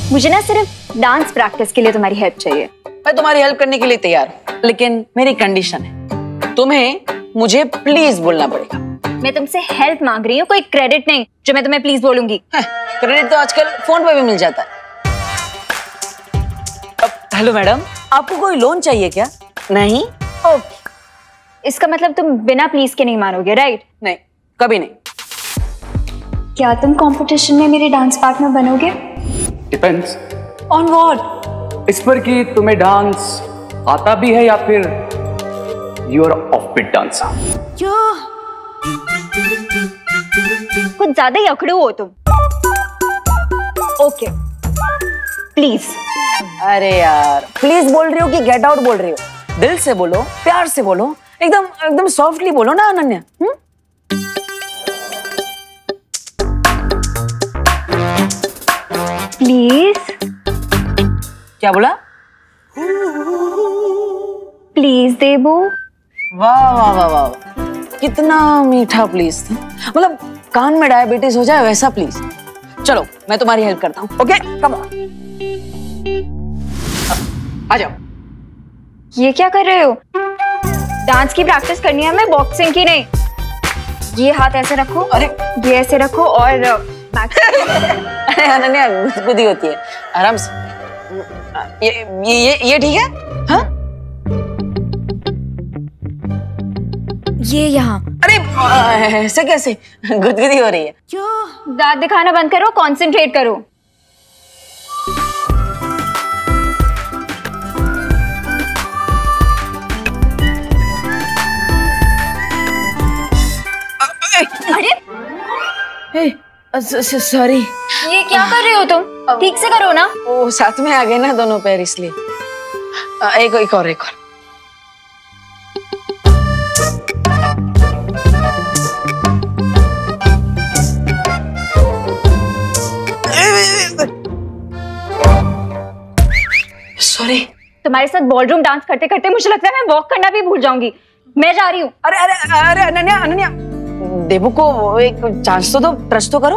मुझे ना सिर्फ डांस प्रैक्टिस के लिए तुम्हारी हेल्प चाहिए। मैं तुम्हारी हेल्प करने के लिए तैयार हूँ, लेकिन मेरी कंडीशन है, तुम्हें मुझे प्लीज बोलना पड़ेगा। मैं तुमसे हेल्प मांग रही हूँ, कोई क्रेडिट नहीं जो मैं तुम्हें प्लीज बोलूंगी। क्रेडिट तो आजकल फोन पे भी मिल जाता है। हेलो मैडम, आपको कोई लोन चाहिए क्या? नहीं? ओके, इसका मतलब तुम बिना प्लीज के नहीं मानोगे, राइट? नहीं, कभी नहीं। क्या तुम कंपटीशन में मेरे डांस पार्टनर बनोगे? Depends on what? इस पर कि तुम्हें डांस आता भी है या फिर you are off beat dancer. कुछ ज्यादा ही अकड़ू हो तुम। Okay please. अरे यार, प्लीज बोल रही हो कि गेट आउट बोल रही हो? दिल से बोलो, प्यार से बोलो, एकदम एकदम सॉफ्टली बोलो ना अनन्या। प्लीज। क्या बोला? प्लीज देबू। वाह वाह वाह वाह, कितना मीठा प्लीज था। मतलब कान में डायबिटीज हो जाए वैसा प्लीज। चलो मैं तुम्हारी हेल्प करता हूँ। ओके कम ऑन, आ जाओ। ये क्या कर रहे हो? डांस की प्रैक्टिस करनी है हमें, बॉक्सिंग की नहीं। ये हाथ ऐसे रखो, अरे ये ऐसे रखो और अरे अनन्या गुदगुदी होती है, आराम से। ये ठीक है? हाँ? ये यहाँ। अरे ऐसे कैसे? गुदगुदी हो रही है। दांत दिखाना बंद करो, कंसंट्रेट करो। अरे सॉरी। ये क्या कर रहे हो तुम? ठीक से करो ना। ओ साथ में आ गए ना दोनों पैर, इसलिए। एक और। सॉरी। तुम्हारे साथ बॉलरूम डांस करते करते मुझे लगता है मैं वॉक करना भी भूल जाऊंगी। मैं जा रही हूँ। अरे अनन्या, देबू को एक चांस तो दो, ट्रस्ट तो करो।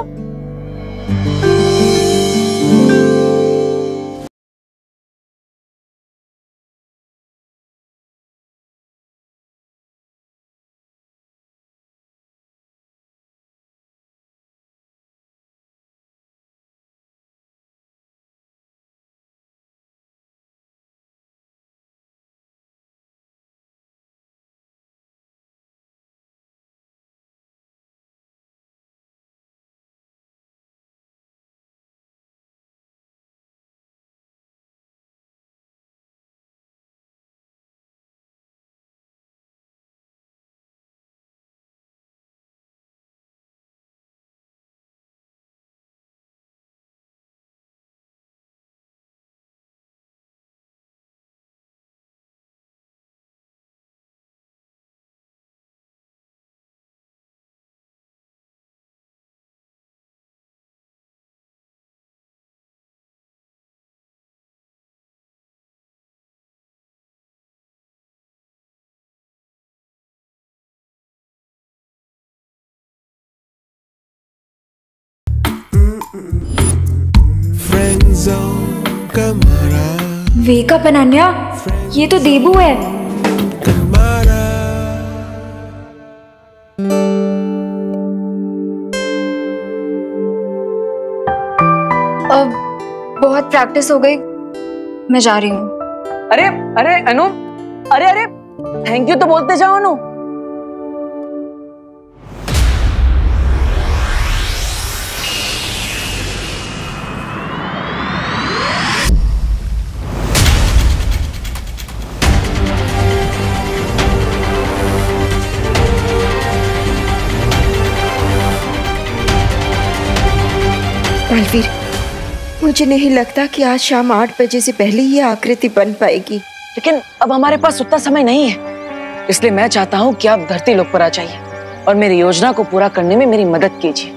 वेक अप अनन्या, ये तो देबू है। अब बहुत प्रैक्टिस हो गई, मैं जा रही हूँ। अरे अनु, अरे थैंक यू तो बोलते जाओ अनु। बालवीर, मुझे नहीं लगता कि आज शाम 8 बजे से पहले ये आकृति बन पाएगी। लेकिन अब हमारे पास उतना समय नहीं है, इसलिए मैं चाहता हूँ कि आप धरती लोक पर आ जाइए और मेरी योजना को पूरा करने में मेरी मदद कीजिए।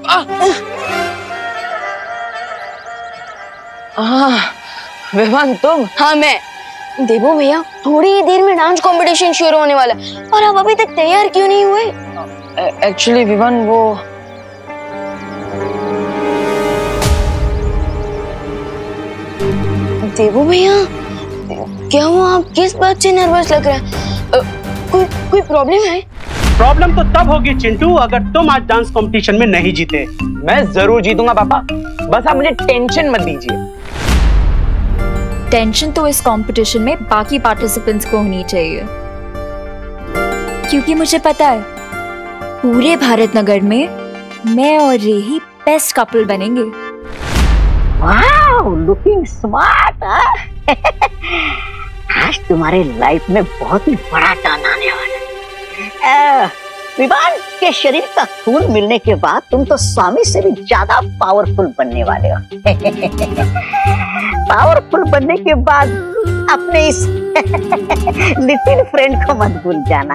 विवान तुम? हाँ मैं। देबू भैया, थोड़ी ही देर में डांस कंपटीशन शुरू होने वाला है और आप अभी तक तैयार क्यों नहीं हुए? एक्चुअली विवान, वो देवो भैया, क्या हुआ? आप किस बात से नर्वस लग रहा है? कोई प्रॉब्लम है? प्रॉब्लम तो तब होगी चिंटू अगर तुम आज डांस कंपटीशन में नहीं जीते। मैं जरूर जीतूंगा पापा, बस आप मुझे टेंशन मत दीजिए। टेंशन तो इस कंपटीशन में बाकी पार्टिसिपेंट्स को होनी चाहिए, क्योंकि मुझे पता है पूरे भारत नगर में मैं और रे ही बेस्ट कपल बनेंगे। Wow, looking smart. आज तुम्हारे लाइफ में बहुत ही बड़ा टर्न आने वाला है। विवान के शरीर का खून मिलने के बाद तुम तो स्वामी से भी ज्यादा पावरफुल बनने वाले हो। पावरफुल बनने के बाद अपने इस लिटिल फ्रेंड को मत भूल जाना।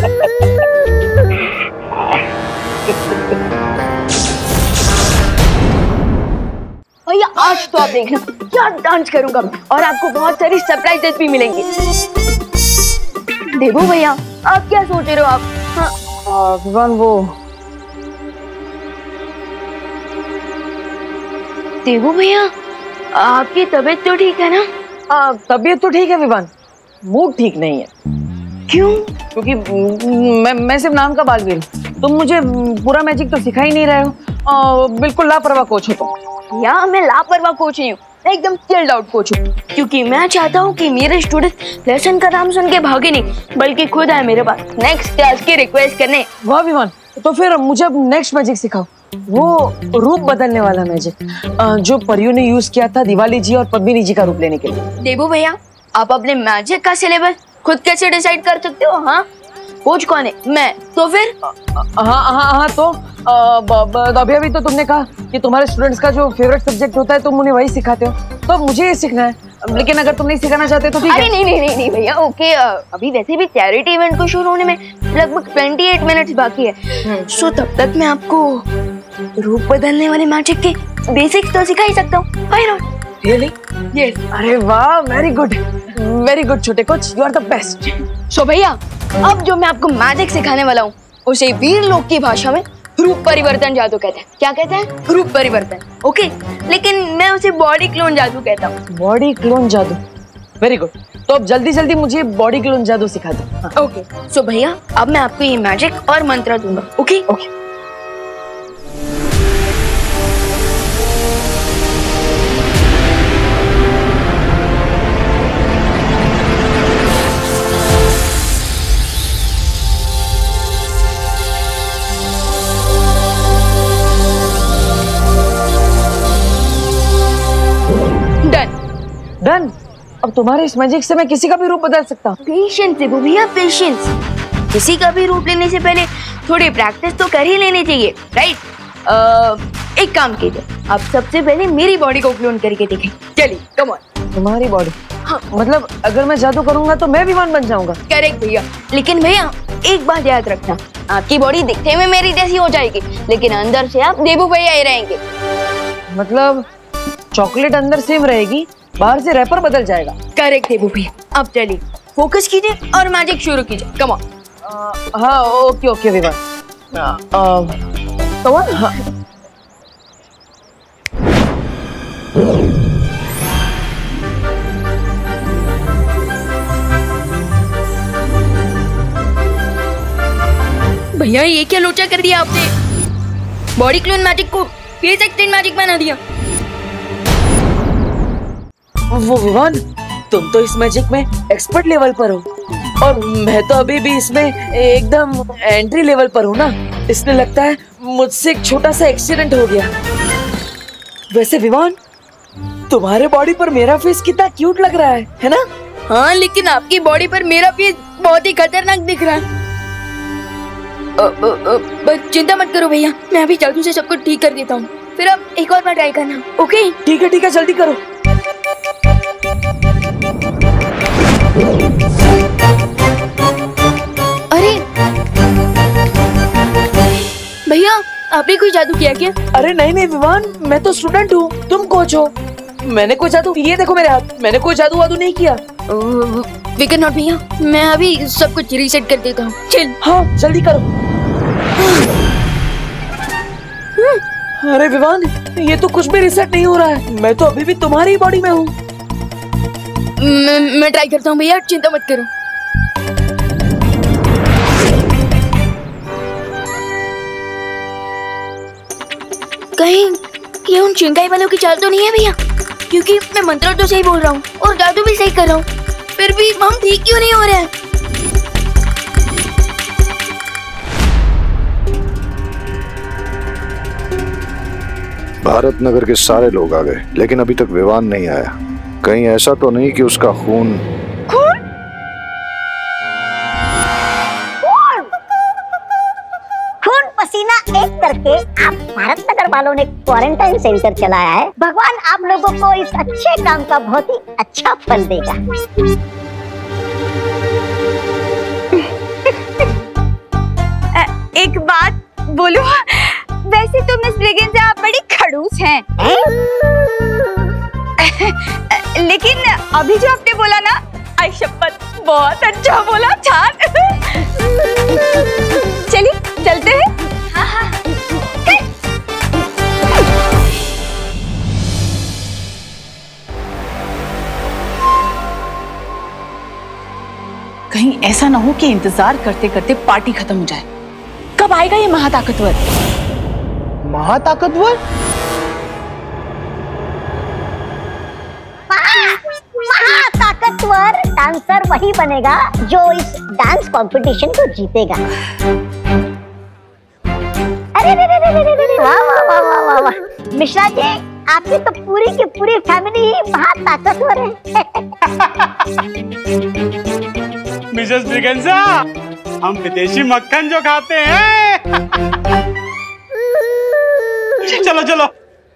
भैया आज तो आप देखना क्या डांस करूंगा मैं, और आपको बहुत सारी सरप्राइजेस भी मिलेंगे। देवो भैया, आप क्या सोच रहे हो आप? हाँ। विवान, वो देवो भैया, आपकी तबीयत तो ठीक है ना? तबीयत तो ठीक है विवान, मूड ठीक नहीं है। क्यों? क्योंकि मैं सिर्फ नाम का बालवीर हूँ, तुम मुझे पूरा मैजिक तो सिखा ही नहीं रहे हो। बिल्कुल लापरवाह कोच हो तुम। या मैं लापरवाह कोच नहीं हूँ, एकदम चिल्ड आउट कोच हूँ, क्योंकि मैं चाहता हूँ कि मेरे स्टूडेंट लेसन का नाम सुन के भागे नहीं, बल्कि खुद आए मेरे पास नेक्स्ट क्लास की रिक्वेस्ट करने। वाह विवान, तो फिर मुझे अब नेक्स्ट मैजिक सिखाओ, वो रूप बदलने वाला मैजिक जो परियों ने यूज किया था दिवाली जी और पद्मिनी जी का रूप लेने के लिए। देवो भैया, आप अपने मैजिक का सिलेबस खुद कैसे डिसाइड कर सकते हो? हाँ, कोच कौन है? मैं। तो फिर हाँ तो अभी तो तुमने कहा कि तुम्हारे स्टूडेंट्स का जो फेवरेट सब्जेक्ट होता है तुम उन्हें वही सिखाते हो, तो अब मुझे ये सीखना है। लेकिन अगर तुम नहीं सिखाना चाहते तो ठीक है। अरे नहीं भैया, ओके। अभी वैसे भी चैरिटी इवेंट को शुरू होने में लगभग 28 मिनट्स बाकी है, सो तब तक मैं आपको रूप बदलने वाले मैजिक के बेसिक्स तो सिखा ही सकता हूँ। Really? Yes. अरे वाह, वेरी गुड छोटे coach, you are the best. So भैया, अब जो मैं आपको मैजिक सिखाने वाला हूँ उसे वीर-लok की भाषा में रूप परिवर्तन जादू कहते हैं। क्या कहते हैं? रूप परिवर्तन। ओके, लेकिन मैं उसे बॉडी क्लोन जादू कहता हूँ। बॉडी क्लोन जादू, वेरी गुड। तो अब जल्दी मुझे बॉडी क्लोन जादू सिखा दो। ओके, सो भैया अब मैं आपको ये मैजिक और मंत्र दूंगा। ओके? डन। अब तुम्हारे इस मैजिक से मैं किसी का भी रूप बदल सकता हूँ। पेशेंस देखो भैया, पेशेंस। किसी का भी रूप लेने से पहले थोड़ी प्रैक्टिस तो कर ही लेनी चाहिए, राइट? एक काम कीजिए, आप सबसे पहले मेरी बॉडी को क्लोन करके देखें। चलिए, कम ऑन। तुम्हारी बॉडी? हाँ। मतलब अगर मैं जादू करूंगा तो मैं विवान बन जाऊंगा? करेक्ट भैया, लेकिन भैया एक बात याद रखना, आपकी बॉडी दिखने में मेरी जैसी हो जाएगी, लेकिन अंदर से आप देवू भैया ही रहेंगे। मतलब चॉकलेट अंदर सेम रहेगी, बाहर से रैपर बदल जाएगा। करेक्ट देवू भैया। अब चलिए, फोकस कीजिए और मैजिक शुरू कीजिए। Come on. हाँ, ओके विवान। Come on. हाँ। भैया ये क्या लोचा कर दिया आपने? बॉडी क्लोन मैजिक को फेस एक्सटेंड मैजिक बना दिया। वो विवान, तुम तो इस मैजिक में एक्सपर्ट लेवल पर हो और मैं तो अभी भी इसमें एकदम एंट्री लेवल पर हूँ ना, इसलिए लगता है मुझसे एक छोटा सा एक्सीडेंट हो गया। वैसे विवान, तुम्हारे बॉडी पर मेरा फेस कितना क्यूट लग रहा है ना? हाँ, लेकिन आपकी बॉडी पर मेरा फेस बहुत ही खतरनाक दिख रहा है। बस चिंता मत करो भैया, मैं अभी जादू से सब कुछ ठीक कर देता हूँ, फिर आप एक और बार ट्राई करना। ओके? ठीक है, जल्दी करो। अरे भैया, आपने कोई जादू किया क्या? अरे नहीं विवान, मैं तो स्टूडेंट हूँ, तुम कोच हो। मैंने कोई जादू, ये देखो मेरे हाथ, मैंने कोई जादू वादू नहीं किया। विकेट नॉट भैया, मैं अभी सब कुछ रीसेट कर देता हूँ। चल। हाँ, जल्दी करो। अरे विवान, ये तो कुछ भी रीसेट नहीं हो रहा है, मैं तो अभी भी तुम्हारी बॉडी में हूँ। मैं ट्राई करता हूँ भैया, चिंता मत करो। कहीं ये उन चिंगाई वालों की चाल तो नहीं है भैया? क्योंकि मैं मंत्र तो सही बोल रहा हूँ और जादू भी सही कर रहा हूँ, फिर भी हम ठीक क्यों नहीं हो रहे हैं? भारत नगर के सारे लोग आ गए, लेकिन अभी तक विवान नहीं आया। कहीं ऐसा तो नहीं कि उसका खून पसीना एक करके आप भारत नगर वालों ने क्वारंटाइन सेंटर चलाया है। भगवान आप लोगों को इस अच्छे काम का बहुत ही अच्छा फल देगा। एक बात बोलूं, वैसे तो मिस ब्रिगेंजा आप बड़ी खड़ूस हैं। लेकिन अभी जो आपने बोला ना, आई शपथ बहुत अच्छा बोला, छान। चलिए चलते हैं। हाँ। कहीं ऐसा ना हो कि इंतजार करते करते पार्टी खत्म हो जाए। कब आएगा ये महाताकतवर? महाताकतवर? महाताकतवर डांसर वही बनेगा जो इस डांस कंपटीशन को जीतेगा। अरे वाह वाह वाह वाह वाह वाह, मिश्रा जी आपकी तो पूरी की पूरी फैमिली ही महाताकतवर है। मिसेस ब्रिगेंजा, हम विदेशी मक्खन जो खाते हैं। चलो चलो।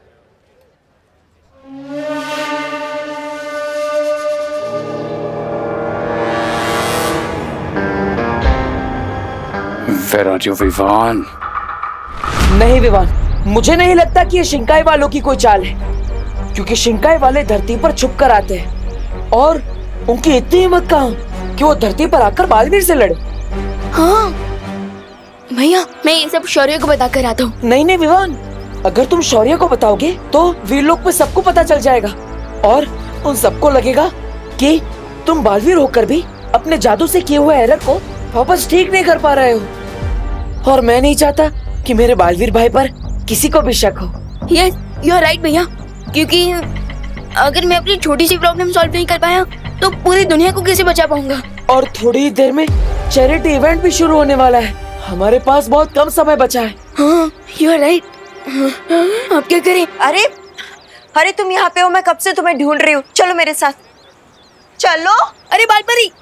Where are you, Vivaan? नहीं विवान, मुझे नहीं लगता कि ये शिंकाई वालों की कोई चाल है, क्योंकि शिंकाई वाले धरती पर छुप कर आते हैं और उनकी इतनी हिम्मत कहाँ कि वो धरती पर आकर बालवीर से लड़े। हाँ भैया, मैं ये सब शौर्य को बता कर आता हूँ। नहीं नहीं विवान, अगर तुम शौर्य को बताओगे तो वीर-लok पे सबको पता चल जाएगा और उन सबको लगेगा कि तुम बालवीर होकर भी अपने जादू से किए हुए एरर को वापस ठीक नहीं कर पा रहे हो। और मैं नहीं चाहता कि मेरे बालवीर भाई पर किसी को भी शक हो। यस, यू आर राइट भैया, क्योंकि अगर मैं अपनी छोटी सी प्रॉब्लम सॉल्व नहीं कर पाया तो पूरी दुनिया को कैसे बचा पाऊंगा। और थोड़ी देर में चैरिटी इवेंट भी शुरू होने वाला है, हमारे पास बहुत कम समय बचा है। हाँ, यू आर राइट। अब क्या करें? अरे अरे तुम यहाँ पे हो, मैं कब से तुम्हें ढूंढ रही हूँ। चलो मेरे साथ चलो। अरे बालपरी,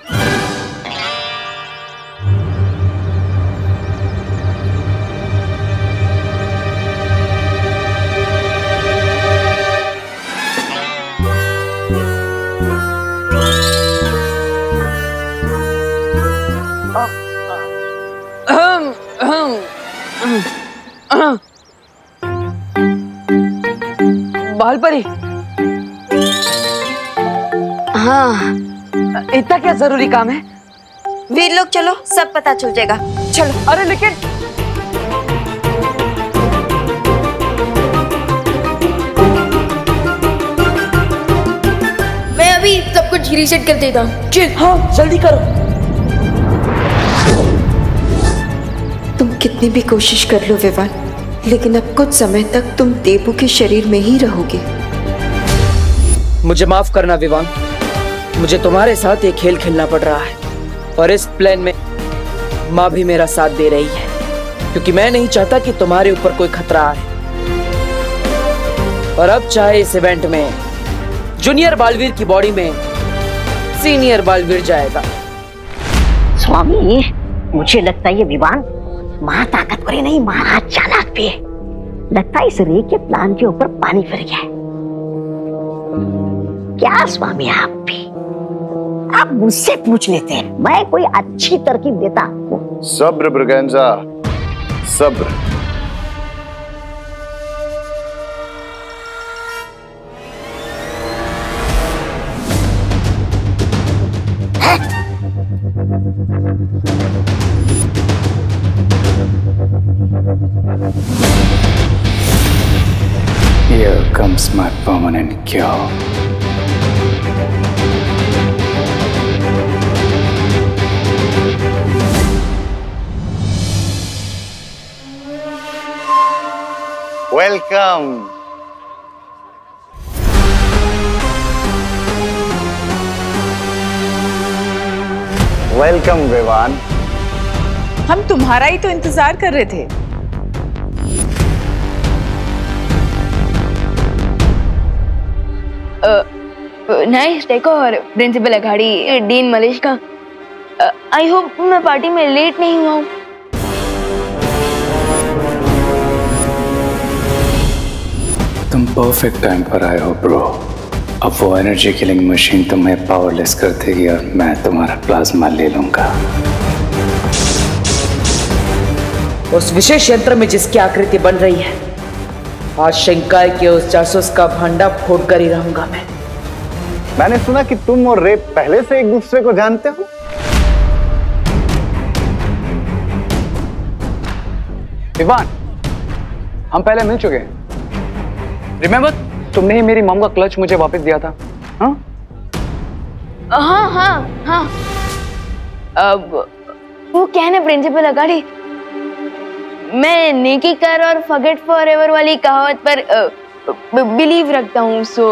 बालपरी, हाँ इतना क्या जरूरी काम है? वीर-लok, चलो सब पता चल जाएगा। चलो। अरे लेकिन मैं अभी सब कुछ रीसेट कर देता हूँ। चल, हाँ जल्दी करो। तुम कितनी भी कोशिश कर लो विवान, लेकिन अब कुछ समय तक तुम देबू के शरीर में ही रहोगे। मुझे माफ करना विवान, मुझे तुम्हारे साथ एक खेल खेलना पड़ रहा है और इस प्लान में माँ भी मेरा साथ दे रही है, क्योंकि मैं नहीं चाहता कि तुम्हारे ऊपर कोई खतरा आए। और अब चाहे इस इवेंट में जूनियर बालवीर की बॉडी में सीनियर बालवीर जाएगा। स्वामी, मुझे लगता है ये विवान महाताकतवर ही नहीं, महा चालाक भी है। लगता है इस रे के प्लान के ऊपर पानी फिर गया है। क्या स्वामी, आप भी आप मुझसे पूछ लेते हैं, मैं कोई अच्छी तरकीब देता आपको। सब्र ब्रिगेंजा, सब्र। Here comes my permanent cure. Welcome. Welcome Vivaan. हम तुम्हारा ही तो इंतजार कर रहे थे। Nice decor, principal Aghadi, dean Malish का। आई होप मैं पार्टी में लेट नहीं हुआ हूँ। तुम परफेक्ट टाइम पर आए हो ब्रो। अब वो एनर्जी किलिंग मशीन तुम्हें पावरलेस कर देगी और मैं तुम्हारा प्लाज्मा ले लूंगा। उस विशेष यंत्र में जिसकी आकृति बन रही है, आज शंकाय के उस जासूस का भांडा फोड़ कर ही रहूंगा मैं। मैंने सुना कि तुम और रे पहले से एक दूसरे को जानते हो। विवान, हम पहले मिल चुके हैं। रिमेम्बर, तुमने ही मेरी मॉम का क्लच मुझे वापस दिया था। हाँ हाँ हाँ हाँ। अब वो क्या है ना प्रिंसिपल अघाड़ी, मैं नेकी कर और फॉरगेट फॉरएवर वाली कहावत पर बिलीव रखता हूँ। So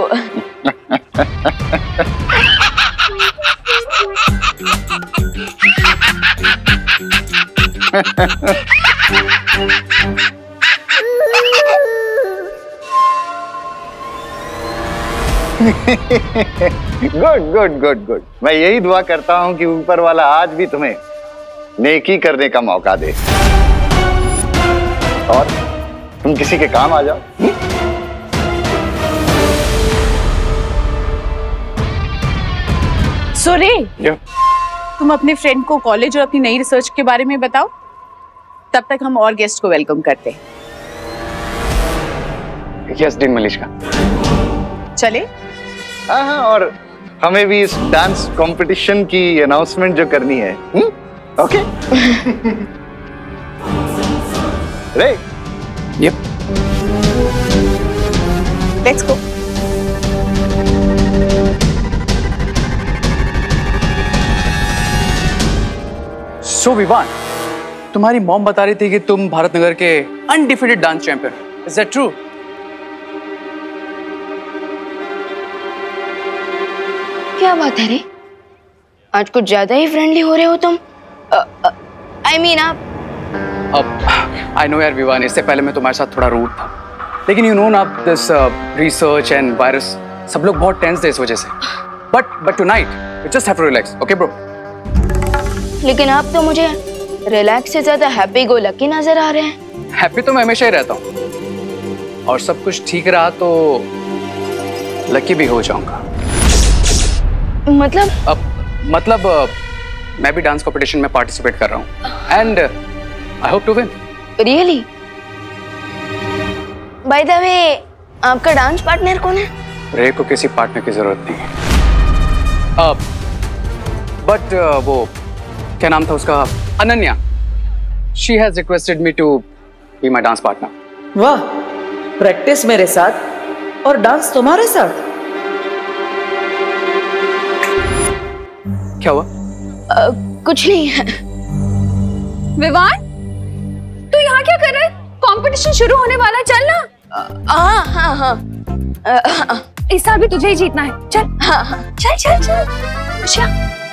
good good good good. मैं यही दुआ करता हूं कि ऊपर वाला आज भी तुम्हें नेकी करने का मौका दे और तुम किसी के काम आ जाओ। सोरे, तुम अपने फ्रेंड को कॉलेज और अपनी नई रिसर्च के बारे में बताओ, तब तक हम और गेस्ट को वेलकम करते हैं। यस डीन मलिश का। चले। हाँ, और हमें भी इस डांस कंपटीशन की अनाउंसमेंट जो करनी है। Okay. Ray. Yup. Let's go. So Vivaan, तुम्हारी मॉम बता रही थी कि तुम भारत नगर के undefeated dance champion. Is that true? क्या बात है रे, आज कुछ ज्यादा ही फ्रेंडली हो रहे हो तुम। आई मीन आप। अब आई नो यार विवान, इससे पहले मैं तुम्हारे साथ थोड़ा रूड था, लेकिन यू नो ना दिस रिसर्च एंड वायरस, सब लोग बहुत टेंस थे इस वजह से। But tonight you just have to relax, okay bro? लेकिन आप तो मुझे रिलैक्स से ज्यादा हैप्पी गो लकी नजर आ रहे हैं। हैप्पी तो मैं हमेशा ही रहता हूँ, और सब कुछ ठीक रहा तो लकी भी हो जाऊंगा। मतलब मैं भी डांस कंपटीशन में पार्टिसिपेट कर रहा हूँ and I hope to win. Really? By the way, आपका डांस पार्टनर कौन है? रे को किसी पार्टनर की जरूरत नहीं है। बट वो क्या नाम था उसका, Ananya, she has requested me to be my dance partner. वाह, प्रैक्टिस मेरे साथ और डांस तुम्हारे साथ। क्या हुआ? कुछ नहीं है। विवान, तू यहाँ क्या कर रहा है? कंपटीशन शुरू होने वाला है, चल ना। हाँ हाँ हाँ, इस साल भी तुझे ही जीतना है। चल। हाँ हाँ, चल चल चल। अच्छा।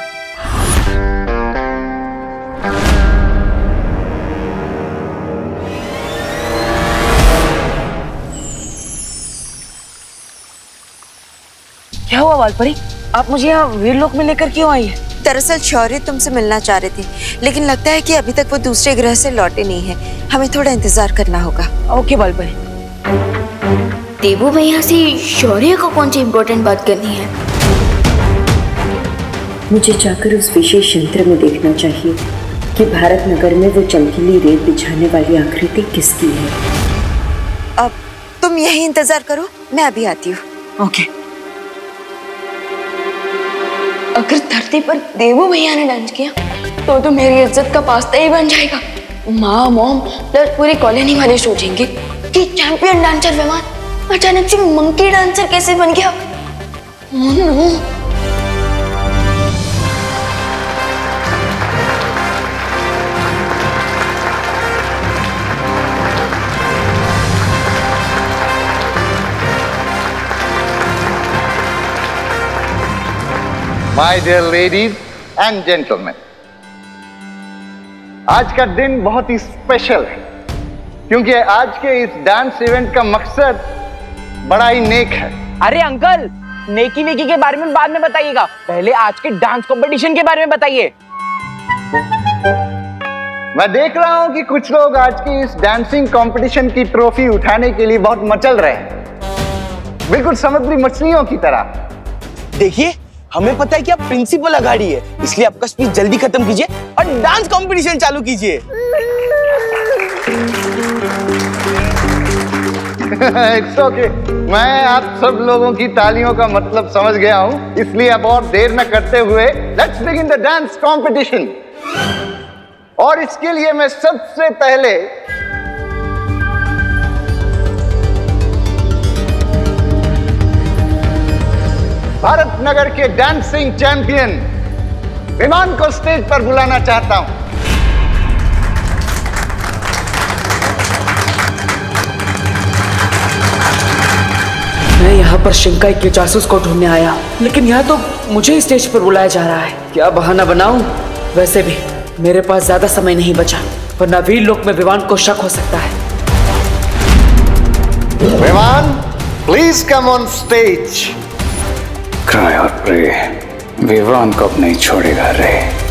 क्या हुआ बालपरी, आप मुझे यहाँ वीर-लok में लेकर क्यों आई है? दरअसल शौर्य तुमसे मिलना चाह रहे थे, लेकिन लगता है कि अभी तक वो दूसरे ग्रह से लौटे नहीं है। हमें थोड़ा इंतजार करना होगा। ओके बालपरी। देवू भैया से शौर्य को कौन सी इम्पोर्टेंट बात करनी है? मुझे जाकर उस विशेष यंत्र में देखना चाहिए कि भारत नगर में वो चमकीली रेत बिछाने वाली आकृति किसकी है। अब तुम यही इंतजार करो, मैं अभी आती हूँ। ओके। अगर धरती पर देवू भैया ने डांस किया तो मेरी इज्जत का पास्ता ही बन जाएगा। माँ, मॉम प्लस पूरी कॉलोनी वाले सोचेंगे कि चैंपियन डांसर विवान अचानक से मंकी डांसर कैसे बन गया। My dear ladies and gentleman, आज का दिन बहुत ही स्पेशल है क्योंकि आज के इस डांस इवेंट का मकसद बड़ा ही नेक है। अरे अंकल, नेकी नेकी के बारे में बाद में बताइएगा, पहले आज के डांस कंपटीशन के बारे में बताइए। मैं देख रहा हूं कि कुछ लोग आज की इस डांसिंग कंपटीशन की ट्रॉफी उठाने के लिए बहुत मचल रहे हैं, बिल्कुल समुद्री मछलियों की तरह। देखिए, हमें पता है कि आप प्रिंसिपल अगाड़ी है, इसलिए आपका स्पीच जल्दी खत्म कीजिए और डांस कंपटीशन चालू कीजिए। इट्स ओके, मैं आप सब लोगों की तालियों का मतलब समझ गया हूं, इसलिए अब और देर न करते हुए let's begin the dance competition. और इसके लिए मैं सबसे पहले भारत नगर के डांसिंग चैंपियन विमान को स्टेज पर बुलाना चाहता हूं। मैं यहाँ पर शिंकाई के जासूस को ढूंढने आया, लेकिन यहाँ तो मुझे ही स्टेज पर बुलाया जा रहा है। क्या बहाना बनाऊं? वैसे भी मेरे पास ज्यादा समय नहीं बचा, वरना वीर-लok में विवान को शक हो सकता है। Vivaan, please come on stage. Cry और प्रे, विवान को अब नहीं छोड़ेगा रे।